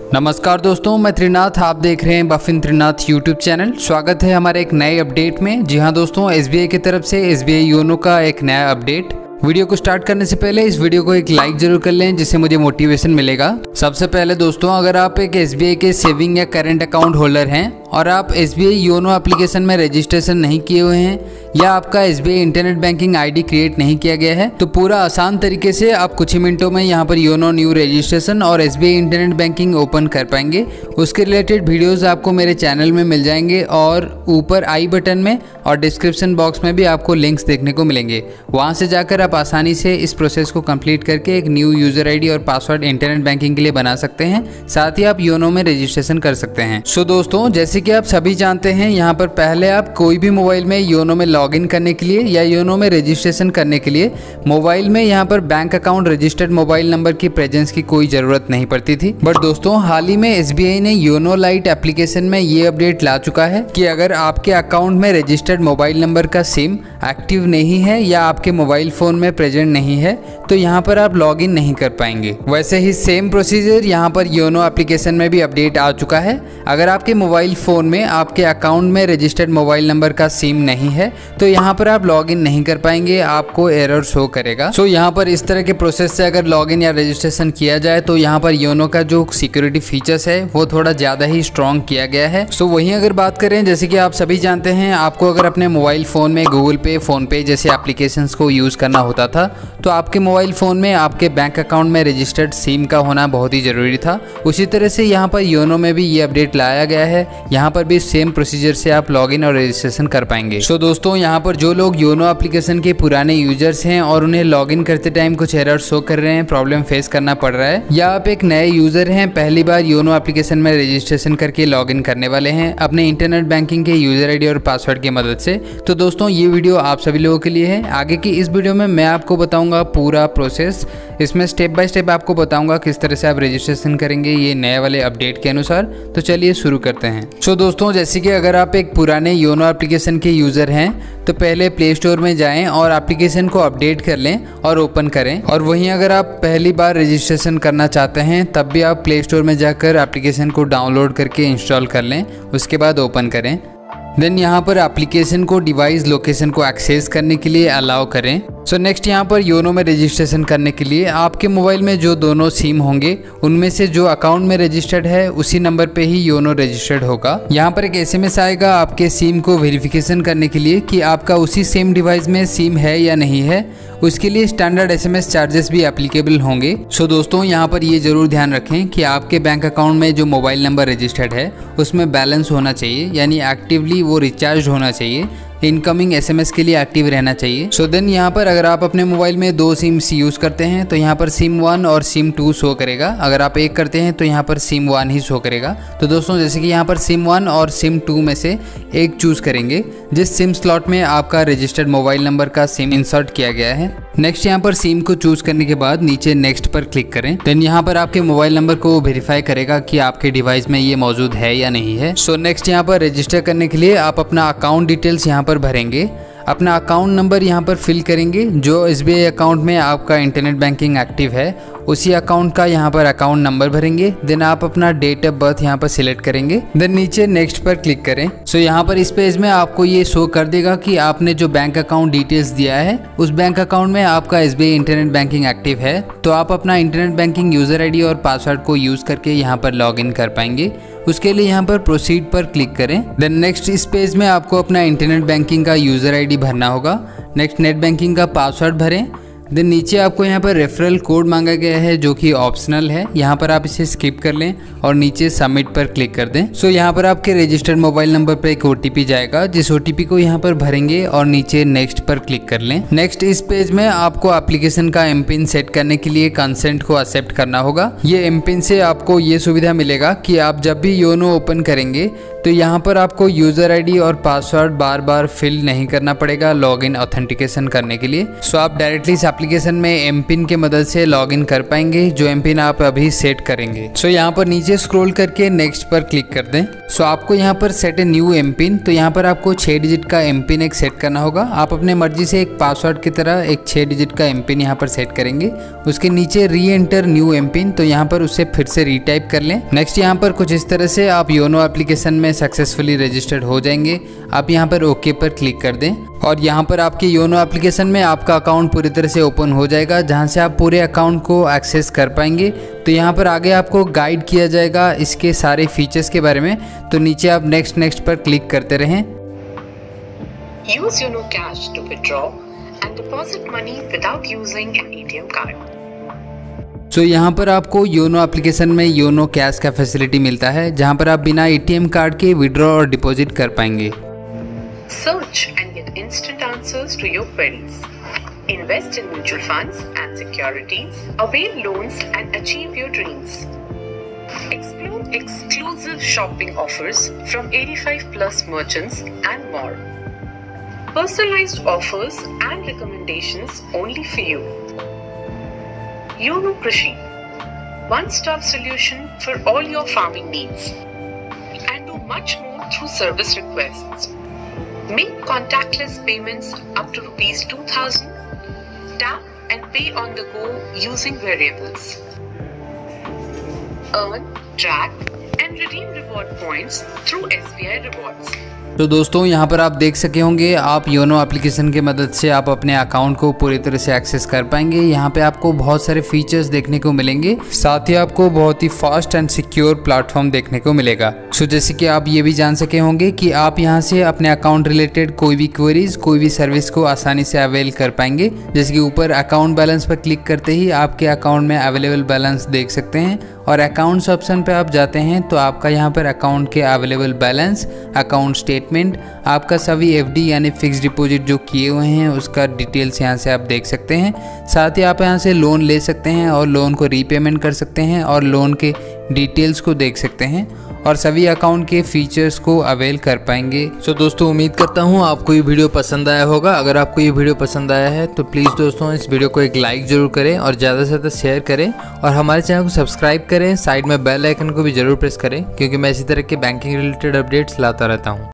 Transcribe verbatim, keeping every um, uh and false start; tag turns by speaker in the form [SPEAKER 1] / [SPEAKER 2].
[SPEAKER 1] नमस्कार दोस्तों, मैं त्रिनाथ, आप देख रहे हैं बफिन त्रिनाथ यूट्यूब चैनल। स्वागत है हमारे एक नए अपडेट में। जी हां दोस्तों, एसबीआई की तरफ से एसबीआई योनो का एक नया अपडेट। वीडियो को स्टार्ट करने से पहले इस वीडियो को एक लाइक जरूर कर लें, जिससे मुझे मोटिवेशन मिलेगा। सबसे पहले दोस्तों, अगर आप एक एसबीआई के सेविंग या करंट अकाउंट होल्डर हैं और आप एसबीआई योनो एप्लीकेशन में रजिस्ट्रेशन नहीं किए हुए हैं या आपका SBI internet banking ID create नहीं किया गया है, तो पूरा आसान तरीके से आप कुछ ही मिनटों में यहाँ पर योनो न्यू रजिस्ट्रेशन और एसबीआई इंटरनेट बैंकिंग ओपन कर पाएंगे। उसके रिलेटेड वीडियोस आपको मेरे चैनल में मिल जाएंगे और ऊपर आई बटन में और डिस्क्रिप्शन बॉक्स में भी आपको लिंक्स देखने को मिलेंगे। वहाँ से जाकर आप आसानी से इस प्रोसेस को कंप्लीट करके एक न्यू यूजर आईडी और पासवर्ड इंटरनेट बैंकिंग के लिए बना सकते हैं। साथ ही आप योनो में रजिस्ट्रेशन कर सकते हैं। सो दोस्तों, जैसे कि आप सभी जानते हैं, यहाँ पर पहले आप कोई भी मोबाइल में योनो में लॉगिन करने के लिए या योनो में रजिस्ट्रेशन करने के लिए मोबाइल में यहाँ पर bank account registered mobile number की प्रेजेंस की कोई जरूरत नहीं पड़ती थी। बट दोस्तों, हाल ही में एसबीआई ने योनो लाइट एप्लीकेशन में ये अपडेट ला चुका है कि अगर आपके अकाउंट में रजिस्टर्ड मोबाइल नंबर का सिम एक्टिव नहीं है या आपके मोबाइल फोन में प्रेजेंट नहीं है, तो यहाँ पर आप लॉगिन नहीं कर पाएंगे। वैसे ही सेम प्रोसीजर यहाँ पर योनो एप्लीकेशन में भी अपडेट आ चुका है। अगर आपके मोबाइल फोन में आपके अकाउंट में रजिस्टर्ड मोबाइल नंबर का सिम नहीं है, तो यहाँ पर आप लॉगिन नहीं कर पाएंगे, आपको एरर शो करेगा। सो यहाँ पर इस तरह के प्रोसेस से अगर लॉगिन या रजिस्ट्रेशन किया जाए तो यहाँ पर योनो का जो सिक्योरिटी फीचर्स है वो थोड़ा ज़्यादा ही स्ट्रॉन्ग किया गया है। सो वहीं अगर बात करें, जैसे कि आप सभी जानते हैं, आपको अगर अपने मोबाइल फ़ोन में गूगल पे, फ़ोन पे जैसे एप्लीकेशंस को यूज़ करना होता था, तो आपके मोबाइल फ़ोन में आपके बैंक अकाउंट में रजिस्टर्ड सिम का होना बहुत ही ज़रूरी था। उसी तरह से यहाँ पर योनो में भी ये अपडेट लाया गया है। यहाँ पर भी सेम प्रोसीजर से आप लॉगिन और रजिस्ट्रेशन कर पाएंगे। सो दोस्तों, यहाँ पर जो लोग योनो एप्लीकेशन के पुराने यूजर्स हैं और उन्हें लॉगिन करते टाइम कुछ एरर शो कर रहे हैं, प्रॉब्लम फेस करना पड़ रहा है, या आप एक नए यूजर हैं, पहली बार योनो एप्लीकेशन में रजिस्ट्रेशन करके लॉगिन करने वाले हैं अपने इंटरनेट बैंकिंग के यूजर आईडी और पासवर्ड की मदद से, तो दोस्तों ये वीडियो आप सभी लोगों के लिए है। आगे की इस वीडियो में मैं आपको बताऊंगा पूरा प्रोसेस। इसमें स्टेप बाय स्टेप आपको बताऊंगा किस तरह से आप रजिस्ट्रेशन करेंगे ये नए वाले अपडेट के अनुसार। तो चलिए शुरू करते हैं। सो दोस्तों, जैसे कि अगर आप एक पुराने योनो एप्लीकेशन के यूजर हैं, तो पहले प्ले स्टोर में जाएं और एप्लीकेशन को अपडेट कर लें और ओपन करें। और वहीं अगर आप पहली बार रजिस्ट्रेशन करना चाहते हैं, तब भी आप प्ले स्टोर में जाकर एप्लीकेशन को डाउनलोड करके इंस्टॉल कर लें, उसके बाद ओपन करें। देन यहाँ पर एप्लीकेशन को डिवाइस लोकेशन को एक्सेस करने के लिए अलाउ करें। सो नेक्स्ट यहाँ पर योनो में रजिस्ट्रेशन करने के लिए आपके मोबाइल में जो दोनों सिम होंगे, उनमें से जो अकाउंट में रजिस्टर्ड है उसी नंबर पे ही योनो रजिस्टर्ड होगा। यहाँ पर एक एसएमएस आएगा आपके सिम को वेरिफिकेशन करने के लिए कि आपका उसी सेम डिवाइस में सिम है या नहीं है। उसके लिए स्टैंडर्ड एसएमएस चार्जेस भी एप्लीकेबल होंगे। सो दोस्तों, यहाँ पर ये जरूर ध्यान रखें कि आपके बैंक अकाउंट में जो मोबाइल नंबर रजिस्टर्ड है उसमें बैलेंस होना चाहिए, यानी एक्टिवली वो रिचार्ज होना चाहिए, इनकमिंग एसएमएस के लिए एक्टिव रहना चाहिए। सो देन यहाँ पर अगर आप अपने मोबाइल में दो सिम्स यूज़ करते हैं, तो यहाँ पर सिम वन और सिम टू शो करेगा। अगर आप एक करते हैं तो यहाँ पर सिम वन ही शो करेगा। तो दोस्तों, जैसे कि यहाँ पर सिम वन और सिम टू में से एक चूज़ करेंगे जिस सिम स्लॉट में आपका रजिस्टर्ड मोबाइल नंबर का सिम इंसर्ट किया गया है। नेक्स्ट यहाँ पर सिम को चूज़ करने के बाद नीचे नेक्स्ट पर क्लिक करें। देन यहाँ पर आपके मोबाइल नंबर को वेरीफाई करेगा कि आपके डिवाइस में ये मौजूद है या नहीं है। सो नेक्स्ट यहाँ पर रजिस्टर करने के लिए आप अपना अकाउंट डिटेल्स यहाँ पर भरेंगे। अपना अकाउंट नंबर यहाँ पर फिल करेंगे। जो एसबीआई अकाउंट में आपका इंटरनेट बैंकिंग एक्टिव है उसी अकाउंट का यहाँ पर अकाउंट नंबर भरेंगे। देन आप अपना डेट ऑफ बर्थ यहाँ पर सिलेक्ट करेंगे। देन नीचे नेक्स्ट पर क्लिक करें। सो यहाँ पर इस पेज में आपको ये शो कर देगा कि आपने जो बैंक अकाउंट डिटेल्स दिया है उस बैंक अकाउंट में आपका एसबीआई इंटरनेट बैंकिंग एक्टिव है, तो आप अपना इंटरनेट बैंकिंग यूजर आईडी और पासवर्ड को यूज करके यहाँ पर लॉग इन कर पाएंगे। उसके लिए यहाँ पर प्रोसीड पर क्लिक करें। देन नेक्स्ट इस पेज में आपको अपना इंटरनेट बैंकिंग का यूजर आईडी भरना होगा। नेक्स्ट नेट बैंकिंग का पासवर्ड भरें। देन नीचे आपको यहाँ पर रेफरल कोड मांगा गया है जो कि ऑप्शनल है, यहाँ पर आप इसे स्किप कर लें और नीचे सबमिट पर क्लिक कर दें। सो यहाँ पर आपके रजिस्टर्ड मोबाइल नंबर पर एक ओटीपी जाएगा, जिस ओटीपी को यहाँ पर भरेंगे और नीचे नेक्स्ट पर क्लिक कर लें। नेक्स्ट इस पेज में आपको एप्लीकेशन का एम पिन सेट करने के लिए कंसेंट को एक्सेप्ट करना होगा। ये एम पिन से आपको ये सुविधा मिलेगा कि आप जब भी योनो ओपन करेंगे तो यहाँ पर आपको यूजर आईडी और पासवर्ड बार बार फिल नहीं करना पड़ेगा लॉगिन ऑथेंटिकेशन करने के लिए। सो आप डायरेक्टली इस एप्लीकेशन में एम पिन के मदद से लॉगिन कर पाएंगे, जो एम पिन आप अभी सेट करेंगे। सो यहाँ पर नीचे स्क्रॉल करके नेक्स्ट पर क्लिक कर दें। सो आपको यहाँ पर set a new M pin, तो यहाँ पर आपको छः डिजिट का एम पिन एक सेट करना होगा। आप अपने मर्जी से एक पासवर्ड की तरह एक छः डिजिट का एम पिन यहाँ पर सेट करेंगे। उसके नीचे री एंटर न्यू एम पिन, तो यहाँ पर उसे फिर से रीटाइप कर लें। नेक्स्ट यहाँ पर कुछ इस तरह से आप योनो एप्लीकेशन में सक्सेसफुली रजिस्टर्ड हो जाएंगे। आप यहाँ पर ओके पर क्लिक कर दें और यहाँ पर आपके योनो एप्लीकेशन में आपका अकाउंट पूरी तरह से ओपन हो जाएगा, जहाँ से आप पूरे अकाउंट को एक्सेस कर पाएंगे। तो यहाँ पर आगे आपको गाइड किया जाएगा इसके सारे फीचर्स के बारे में, तो नीचे आप नेक्स्ट नेक्स्ट पर क्लिक करते रहें।
[SPEAKER 2] Use Yono Cash to withdraw and deposit money without using an A T M card.
[SPEAKER 1] So so, यहाँ पर आपको योनो एप्लीकेशन में योनो कैश का फैसिलिटी मिलता है, जहाँ पर आप बिना एटीएम कार्ड के विड्रॉ और डिपॉजिट कर पाएंगे।
[SPEAKER 2] Search and get instant answers to your queries. Invest in mutual funds and securities. Avail loans and achieve your dreams. Explore exclusive shopping offers from eighty-five plus merchants and more. Personalized offers and recommendations only for you. Yono Krishi, one-stop solution for all your farming needs, and do much more through service requests. Make contactless payments up to rupees two thousand. Tap and pay on the go using variables. Earn, track, and redeem reward points through S B I Rewards.
[SPEAKER 1] तो दोस्तों यहाँ पर आप देख सके होंगे, आप YONO application की मदद से आप अपने अकाउंट को पूरी तरह से एक्सेस कर पाएंगे। यहाँ पे आपको बहुत सारे फीचर्स देखने को मिलेंगे, साथ ही आपको बहुत ही फास्ट एंड सिक्योर प्लेटफॉर्म देखने को मिलेगा। सो जैसे कि आप ये भी जान सके होंगे कि आप यहाँ से अपने अकाउंट रिलेटेड कोई भी क्वेरीज, कोई भी सर्विस को आसानी से अवेल कर पाएंगे। जैसे कि ऊपर अकाउंट बैलेंस पर क्लिक करते ही आपके अकाउंट में अवेलेबल बैलेंस देख सकते हैं, और अकाउंट्स ऑप्शन पे आप जाते हैं तो आपका यहाँ पर अकाउंट के अवेलेबल बैलेंस, अकाउंट स्टेटमेंट, आपका सभी एफडी यानी फिक्स डिपॉजिट जो किए हुए हैं उसका डिटेल्स यहाँ से आप देख सकते हैं। साथ ही आप यहाँ से लोन ले सकते हैं और लोन को रीपेमेंट कर सकते हैं और लोन के डिटेल्स को देख सकते हैं और सभी अकाउंट के फीचर्स को अवेल कर पाएंगे। सो दोस्तों उम्मीद करता हूँ आपको ये वीडियो पसंद आया होगा। अगर आपको ये वीडियो पसंद आया है तो प्लीज़ दोस्तों इस वीडियो को एक लाइक ज़रूर करें और ज़्यादा से ज़्यादा शेयर करें और हमारे चैनल को सब्सक्राइब करें। साइड में बेल आइकन को भी ज़रूर प्रेस करें, क्योंकि मैं इसी तरह के बैंकिंग रिलेटेड अपडेट्स लाता रहता हूँ।